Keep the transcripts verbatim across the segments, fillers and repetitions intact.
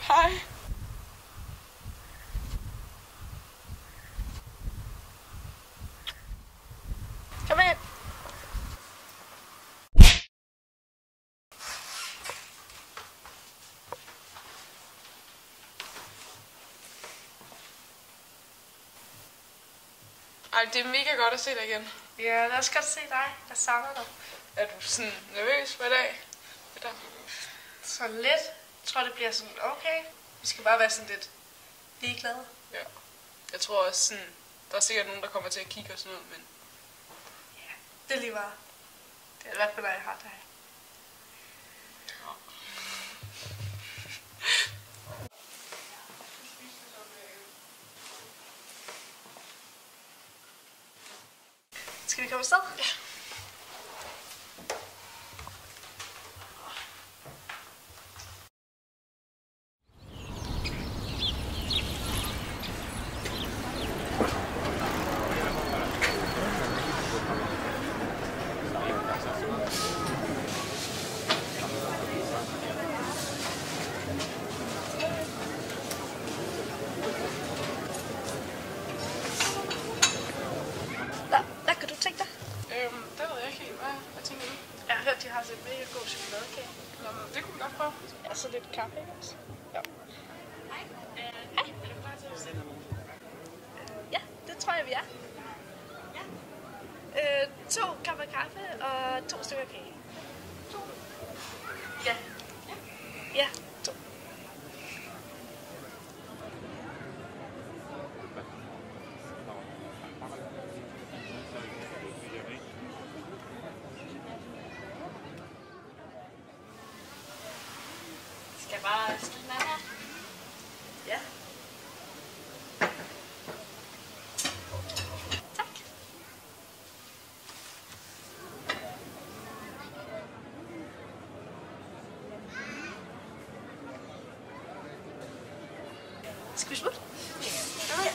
Hej. Kom ind. Ej, det er mega godt at se dig igen. Ja, det er også godt at se dig. Jeg savner dig. Er du sådan nervøs for i dag? Så lidt. Jeg tror, det bliver sådan okay. Vi skal bare være sådan lidt ligeglade. Ja. Jeg tror også sådan, der er sikkert nogen, der kommer til at kigge og sådan noget, men... Ja, det er lige bare. Det er i hvert fald, når jeg har dig. Skal vi komme afsted? Ja. Hvad kan du tænke dig? Øhm, det ved jeg ikke helt. Hvad, hvad tænker du? Jeg har hørt, de har sådan en mega god chokoladekage. Nå, men det kunne vi godt prøve. Ja, så lidt kaffe, ikke også? Ja. Hej. Er du klar til at sætte dig? Ja, det tror jeg, vi er. Ja. Øh, to kopper kaffe og to stykker kage. To? Ja. Ja. Ja, to. Skal jeg bare skrive den her? Ja. Tak. Skal vi smutte? Ja.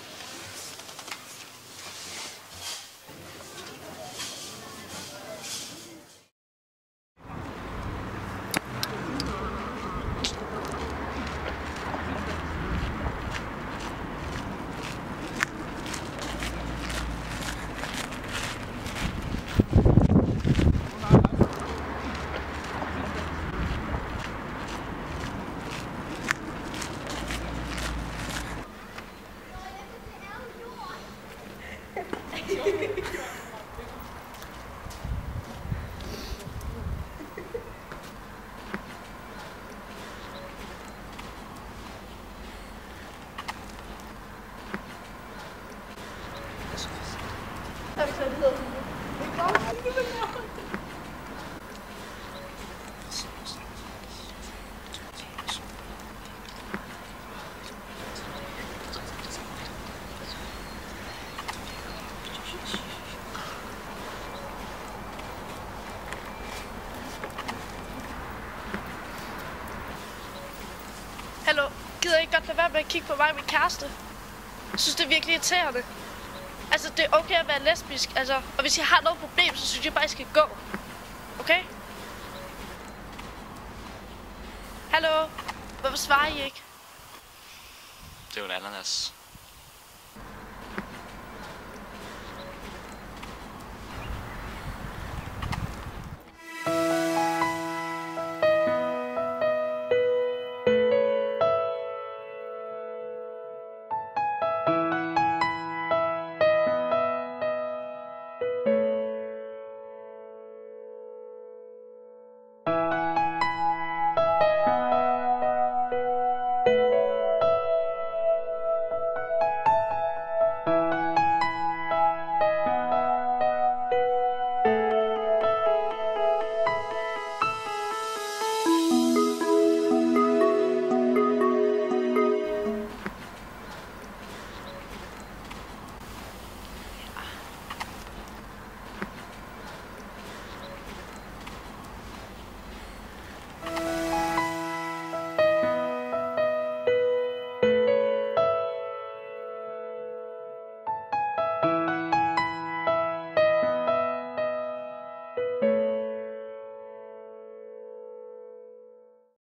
Hallo, gider I ikke godt lade være med at kigge på mig og min kæreste? Jeg synes, det er virkelig irriterende. Altså, det er okay at være lesbisk, altså, og hvis jeg har noget problem, så synes jeg bare, I skal gå. Okay? Hallo? Hvorfor svarer I ikke? Det er jo en ananas.